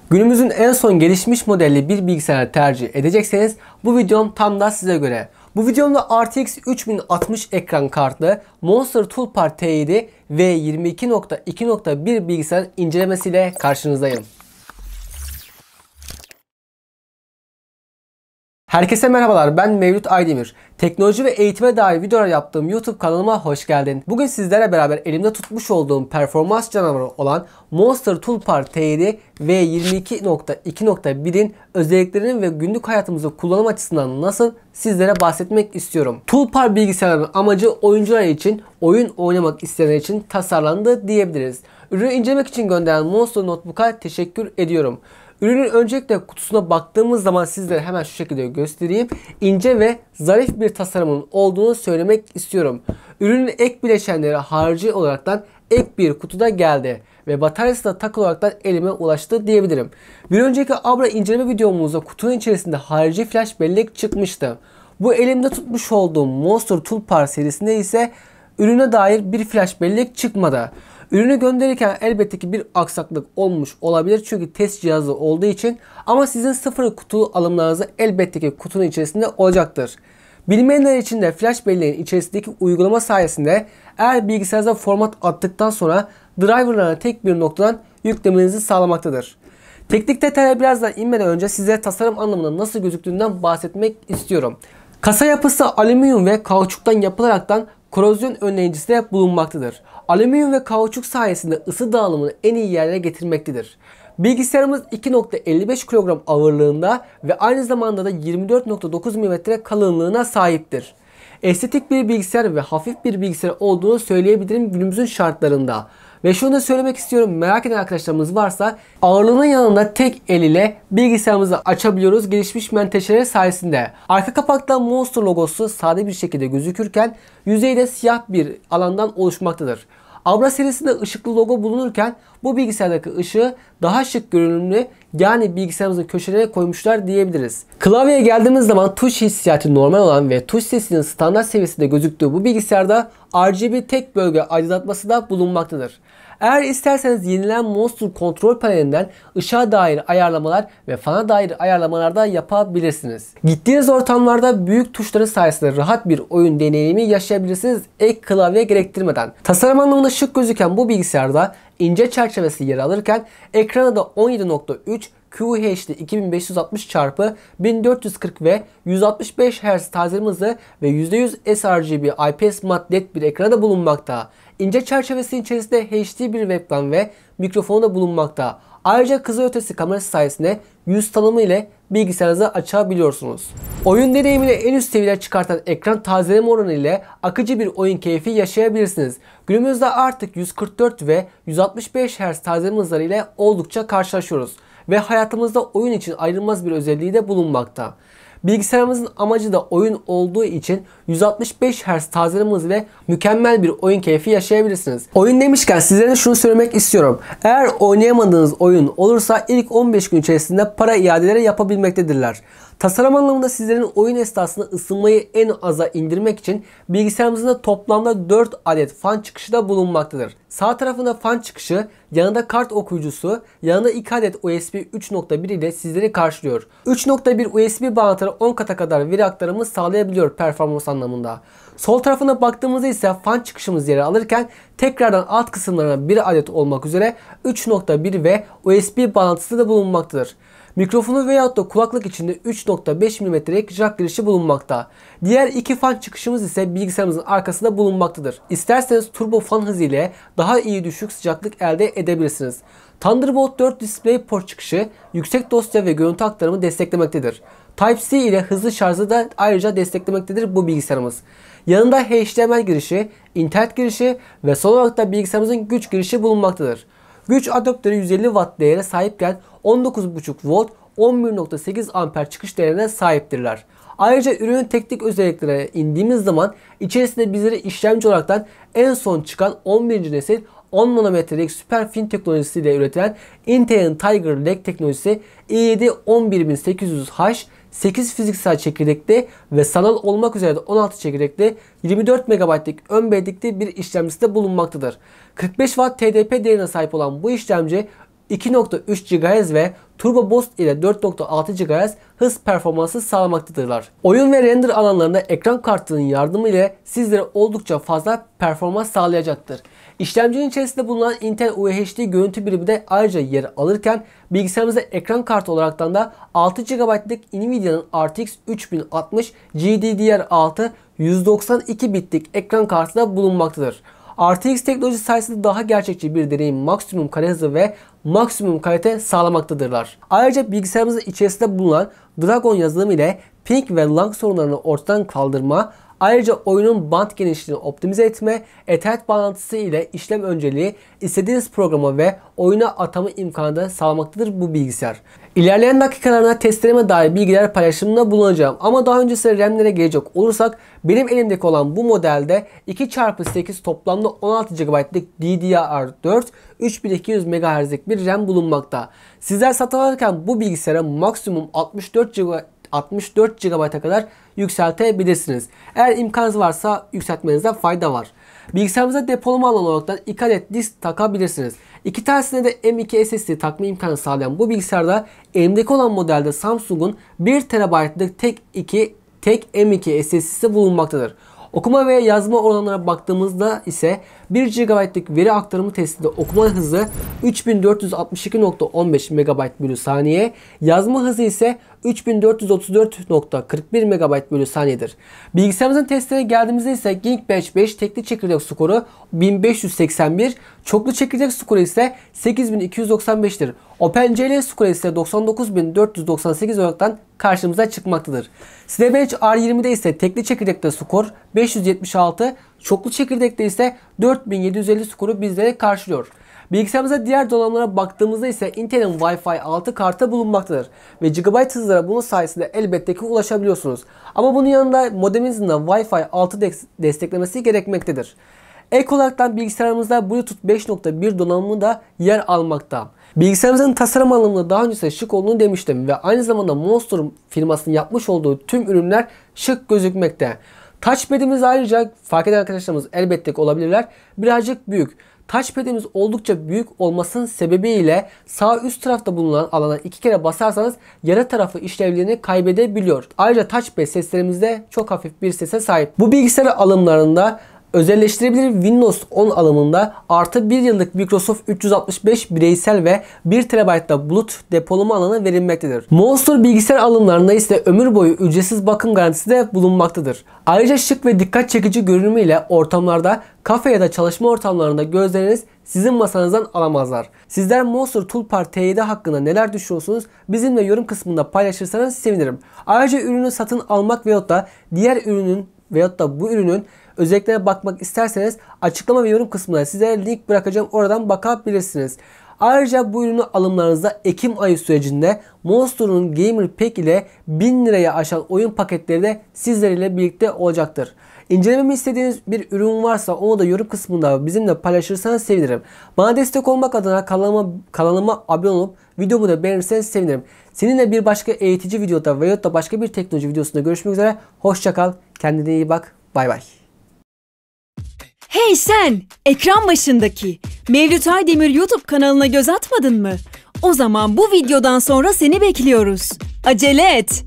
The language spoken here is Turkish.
Günümüzün en son gelişmiş modelli bir bilgisayar tercih edecekseniz bu videom tam da size göre. Bu videomda RTX 3060 ekran kartlı Monster Toolbar T7 ve 22.2.1 bilgisayar incelemesiyle karşınızdayım. Herkese merhabalar, ben Mevlüt Aydemir. Teknoloji ve eğitime dair videolar yaptığım YouTube kanalıma hoş geldin. Bugün sizlerle beraber elimde tutmuş olduğum performans canavarı olan Monster Toolbar T7 ve 22.2.1'in özelliklerinin ve günlük hayatımızda kullanım açısından nasıl sizlere bahsetmek istiyorum. Toolbar bilgisayarın amacı oyuncular için, oyun oynamak isteyenler için tasarlandı diyebiliriz. Ürünü incelemek için gönderen Monster Notebook'a teşekkür ediyorum. Ürünün öncelikle kutusuna baktığımız zaman sizlere hemen şu şekilde göstereyim. İnce ve zarif bir tasarımın olduğunu söylemek istiyorum. Ürünün ek bileşenleri harici olaraktan ek bir kutuda geldi. Ve bataryası da takılı olaraktan elime ulaştı diyebilirim. Bir önceki Abra inceleme videomuzda kutunun içerisinde harici flash bellek çıkmıştı. Bu elimde tutmuş olduğum Monster Toolbar serisinde ise ürüne dair bir flash bellek çıkmadı. Ürünü gönderirken elbette ki bir aksaklık olmuş olabilir çünkü test cihazı olduğu için, ama sizin sıfır kutu alımlarınız elbette ki kutunun içerisinde olacaktır. Bilmeyenler için de flash belleğin içerisindeki uygulama sayesinde eğer bilgisayarınıza format attıktan sonra driverlarına tek bir noktadan yüklemenizi sağlamaktadır. Teknik detaylara birazdan inmeden önce size tasarım anlamında nasıl gözüktüğünden bahsetmek istiyorum. Kasa yapısı alüminyum ve kauçuktan yapılaraktan korozyon önleyicisi de bulunmaktadır. Alüminyum ve kauçuk sayesinde ısı dağılımını en iyi yerlere getirmektedir. Bilgisayarımız 2.55 kilogram ağırlığında ve aynı zamanda da 24.9 mm kalınlığına sahiptir. Estetik bir bilgisayar ve hafif bir bilgisayar olduğunu söyleyebilirim günümüzün şartlarında. Ve şunu da söylemek istiyorum, merak eden arkadaşlarımız varsa ağırlığının yanında tek el ile bilgisayarımızı açabiliyoruz gelişmiş menteşeleri sayesinde. Arka kapakta Monster logosu sade bir şekilde gözükürken yüzeyde siyah bir alandan oluşmaktadır. Abra serisinde ışıklı logo bulunurken bu bilgisayardaki ışığı daha şık görünümlü, yani bilgisayarımızın köşelerine koymuşlar diyebiliriz. Klavyeye geldiğimiz zaman tuş hissiyatı normal olan ve tuş sesinin standart seviyesinde gözüktüğü bu bilgisayarda RGB tek bölge aydınlatması da bulunmaktadır. Eğer isterseniz yenilen Monster kontrol panelinden ışığa dair ayarlamalar ve fana dair ayarlamalar da yapabilirsiniz. Gittiğiniz ortamlarda büyük tuşları sayesinde rahat bir oyun deneyimi yaşayabilirsiniz ek klavye gerektirmeden. Tasarım anlamında şık gözüken bu bilgisayarda ince çerçevesi yer alırken ekranı da 17.3 QHD 2560x1440 ve 165 Hz tazeleme hızı ve %100 sRGB IPS Matte LED bir ekranda bulunmakta. İnce çerçevesi içerisinde HD bir webcam ve mikrofonu da bulunmakta. Ayrıca kızılötesi kamerası sayesinde yüz tanımı ile bilgisayarınızı açabiliyorsunuz. Oyun deneyimini en üst seviyeye çıkartan ekran tazeleme oranı ile akıcı bir oyun keyfi yaşayabilirsiniz. Günümüzde artık 144 ve 165 Hz tazeleme hızları ile oldukça karşılaşıyoruz ve hayatımızda oyun için ayrılmaz bir özelliği de bulunmakta. Bilgisayarımızın amacı da oyun olduğu için 165 Hz tazeleme hızı ile mükemmel bir oyun keyfi yaşayabilirsiniz. Oyun demişken sizlere şunu söylemek istiyorum. Eğer oynayamadığınız oyun olursa ilk 15 gün içerisinde para iadeleri yapabilmektedirler. Tasarım anlamında sizlerin oyun esnasında ısınmayı en aza indirmek için bilgisayarımızın da toplamda 4 adet fan çıkışı da bulunmaktadır. Sağ tarafında fan çıkışı, yanında kart okuyucusu, yanında 2 adet USB 3.1 ile sizleri karşılıyor. 3.1 USB bağlantıları 10 kata kadar veri aktarımı sağlayabiliyor performans anlamında. Sol tarafına baktığımızda ise fan çıkışımız yeri alırken tekrardan alt kısımlarına 1 adet olmak üzere 3.1 ve USB bağlantısı da bulunmaktadır. Mikrofonu veyahut da kulaklık içinde 3.5 mm'lik jack girişi bulunmakta. Diğer iki fan çıkışımız ise bilgisayarımızın arkasında bulunmaktadır. İsterseniz turbo fan hızı ile daha iyi düşük sıcaklık elde edebilirsiniz. Thunderbolt 4 DisplayPort çıkışı yüksek dosya ve görüntü aktarımı desteklemektedir. Type-C ile hızlı şarjı da ayrıca desteklemektedir bu bilgisayarımız. Yanında HDMI girişi, internet girişi ve son olarak da bilgisayarımızın güç girişi bulunmaktadır. Güç adaptörü 150 Watt değere sahipken 19.5 volt 11.8 amper çıkış değerine sahiptirler. Ayrıca ürünün teknik özelliklerine indiğimiz zaman içerisinde bizlere işlemci olaraktan en son çıkan 11. nesil 10 nanometrelik süper fin teknolojisiyle üretilen Intel'in Tiger Lake teknolojisi i7 11800H 8 fiziksel çekirdekli ve sanal olmak üzere de 16 çekirdekli 24 MB'lik ön bellekli bir işlemcisi de bulunmaktadır. 45 Watt TDP değerine sahip olan bu işlemci 2.3 GHz ve Turbo Boost ile 4.6 GHz hız performansı sağlamaktadırlar. Oyun ve render alanlarında ekran kartının yardımı ile sizlere oldukça fazla performans sağlayacaktır. İşlemcinin içerisinde bulunan Intel UHD görüntü birimi de ayrıca yer alırken bilgisayarımızda ekran kartı olaraktan da 6 GB'lık Nvidia'nın RTX 3060 GDDR6 192 bitlik ekran kartı da bulunmaktadır. RTX teknolojisi sayesinde daha gerçekçi bir deneyim, maksimum kare hızı ve maksimum kalite sağlamaktadırlar. Ayrıca bilgisayarımızın içerisinde bulunan Dragon yazılımı ile ping ve lag sorunlarını ortadan kaldırma, ayrıca oyunun band genişliğini optimize etme, Ethernet bağlantısı ile işlem önceliği, istediğiniz programa ve oyuna atama imkanı da sağlamaktadır bu bilgisayar. İlerleyen dakikalarda testlerime dair bilgiler paylaşımında bulunacağım. Ama daha öncesinde RAM'lere gelecek olursak benim elimdeki olan bu modelde 2x8 toplamda 16 GB'lık DDR4 3200 MHz'lik bir RAM bulunmakta. Sizler satın alırken bu bilgisayara maksimum 64 GB'a kadar yükseltebilirsiniz. Eğer imkanınız varsa yükseltmenizde fayda var. Bilgisayarımıza depolama alanı olarak 2 adet disk takabilirsiniz. 2 tanesine de M.2 SSD takma imkanı sağlayan bu bilgisayarda elimdeki olan modelde Samsung'un 1 TB'lık tek M.2 SSD'si bulunmaktadır. Okuma ve yazma oranlarına baktığımızda ise 1 GB'lık veri aktarımı testinde okuma hızı 3462.15 MB/saniye, yazma hızı ise 3434.41 MB/saniyedir. Bilgisayarımızın testine geldiğimizde ise Geekbench 5 tekli çekirdek skoru 1581, çoklu çekirdek skoru ise 8295'tir. OpenCL skoru ise 99498 olaraktan karşımıza çıkmaktadır. Cinebench R20'de ise tekli çekirdekte skor 576, çoklu çekirdekte ise 4750 skoru bizlere karşılıyor. Bilgisayarımıza diğer donanımlara baktığımızda ise Intel'in Wi-Fi 6 kartı bulunmaktadır ve GB hızlara bunun sayesinde elbette ki ulaşabiliyorsunuz. Ama bunun yanında modeminizin de Wi-Fi 6 desteklemesi gerekmektedir. Ek olarak bilgisayarımızda Bluetooth 5.1 donanımı da yer almakta. Bilgisayarımızın tasarım anlamında daha önce şık olduğunu demiştim ve aynı zamanda Monster firmasının yapmış olduğu tüm ürünler şık gözükmekte. Touchpad'imiz ayrıca fark eden arkadaşlarımız elbette ki olabilirler, birazcık büyük. Touchpad'imiz oldukça büyük olmasının sebebiyle sağ üst tarafta bulunan alana 2 kere basarsanız yarı tarafı işlevlerini kaybedebiliyor. Ayrıca touchpad seslerimiz de çok hafif bir sese sahip. Bu bilgisayar alımlarında özelleştirebilir Windows 10 alımında artı 1 yıllık Microsoft 365 bireysel ve 1 TB'da bulut depolama alanı verilmektedir. Monster bilgisayar alımlarında ise ömür boyu ücretsiz bakım garantisi de bulunmaktadır. Ayrıca şık ve dikkat çekici görünümüyle ortamlarda, kafe ya da çalışma ortamlarında gözleriniz sizin masanızdan alamazlar. Sizler Monster Toolbar T7 hakkında neler düşünüyorsunuz? Bizimle yorum kısmında paylaşırsanız sevinirim. Ayrıca ürünü satın almak veyahut da diğer ürünün veyahut da bu ürünün özelliklerine bakmak isterseniz açıklama ve yorum kısmına size link bırakacağım. Oradan bakabilirsiniz. Ayrıca bu ürünü alımlarınızda Ekim ayı sürecinde Monster'un Gamer Pack ile 1000 liraya aşan oyun paketleri de sizlerle birlikte olacaktır. İncelememi istediğiniz bir ürün varsa onu da yorum kısmında bizimle paylaşırsanız sevinirim. Bana destek olmak adına kanalıma abone olup videomu da beğenirseniz sevinirim. Seninle bir başka eğitici videoda veyahut da başka bir teknoloji videosunda görüşmek üzere. Hoşça kal. Kendine iyi bak. Bay bay. Hey sen! Ekran başındaki Mevlüt Aydemir YouTube kanalına göz atmadın mı? O zaman bu videodan sonra seni bekliyoruz. Acele et!